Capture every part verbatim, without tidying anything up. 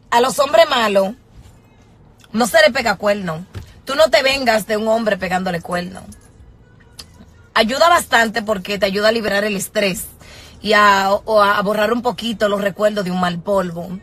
A los hombres malos no se le pega cuerno. Tú no te vengas de un hombre pegándole cuerno. Ayuda bastante porque te ayuda a liberar el estrés y a, o a borrar un poquito los recuerdos de un mal polvo.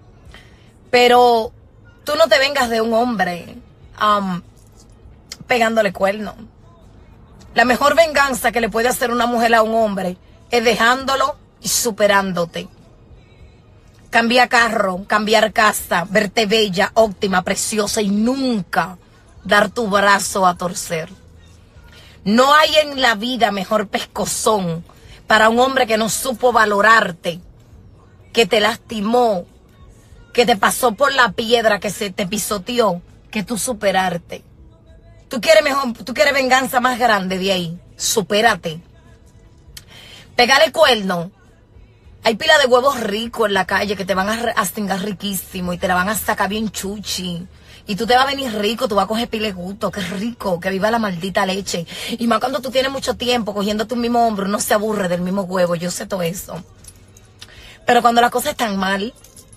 Pero tú no te vengas de un hombre um, pegándole cuerno. La mejor venganza que le puede hacer una mujer a un hombre es dejándolo y superándote. Cambiar carro, cambiar casa, verte bella, óptima, preciosa y nunca dar tu brazo a torcer. No hay en la vida mejor pescozón para un hombre que no supo valorarte, que te lastimó, que te pasó por la piedra, que se te pisoteó, que tú superarte. Tú quieres mejor, tú quieres venganza más grande de ahí. Supérate. Pégale cuerno. Hay pila de huevos ricos en la calle que te van a astingar riquísimo y te la van a sacar bien chuchi. Y tú te vas a venir rico, tú vas a coger pile de gusto, qué rico, que viva la maldita leche. Y más cuando tú tienes mucho tiempo cogiendo tu mismo hombro, no se aburre del mismo huevo, yo sé todo eso. Pero cuando las cosas están mal,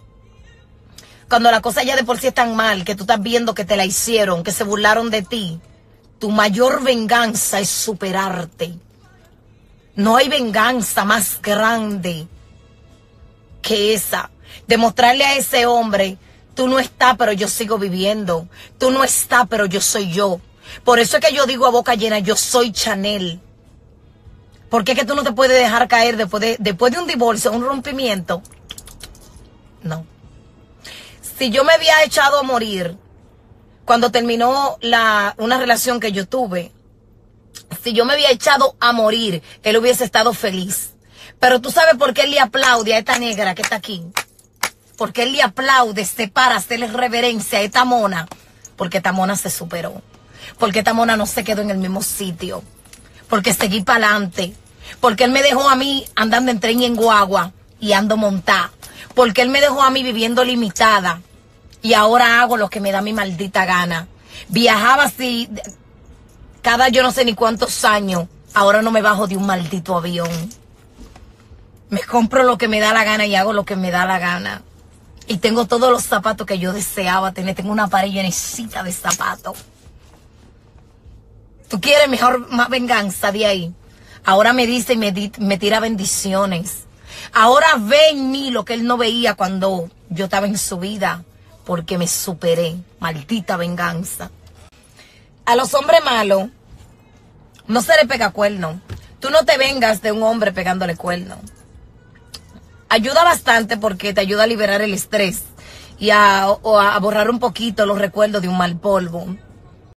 cuando las cosas ya de por sí están mal, que tú estás viendo que te la hicieron, que se burlaron de ti, tu mayor venganza es superarte. No hay venganza más grande que esa. Demostrarle a ese hombre, tú no estás, pero yo sigo viviendo. Tú no estás, pero yo soy yo. Por eso es que yo digo a boca llena, yo soy Chanel. ¿Por qué es que tú no te puedes dejar caer después de, después de un divorcio, un rompimiento? No. Si yo me había echado a morir cuando terminó la, una relación que yo tuve, si yo me había echado a morir, él hubiese estado feliz. Pero tú sabes por qué él le aplaude a esta negra que está aquí. Porque él le aplaude, se para, hacerle reverencia a esta mona. Porque esta mona se superó. Porque esta mona no se quedó en el mismo sitio. Porque seguí para adelante. Porque él me dejó a mí andando en tren y en guagua y ando montada. Porque él me dejó a mí viviendo limitada. Y ahora hago lo que me da mi maldita gana. Viajaba así cada yo no sé ni cuántos años. Ahora no me bajo de un maldito avión. Me compro lo que me da la gana y hago lo que me da la gana. Y tengo todos los zapatos que yo deseaba tener. Tengo una pared llenecita de zapatos. ¿Tú quieres mejor más venganza de ahí? Ahora me dice y me, di, me tira bendiciones. Ahora ve en mí lo que él no veía cuando yo estaba en su vida. Porque me superé. Maldita venganza. A los hombres malos no se le pega cuerno. Tú no te vengas de un hombre pegándole cuerno. Ayuda bastante porque te ayuda a liberar el estrés y a, o a borrar un poquito los recuerdos de un mal polvo.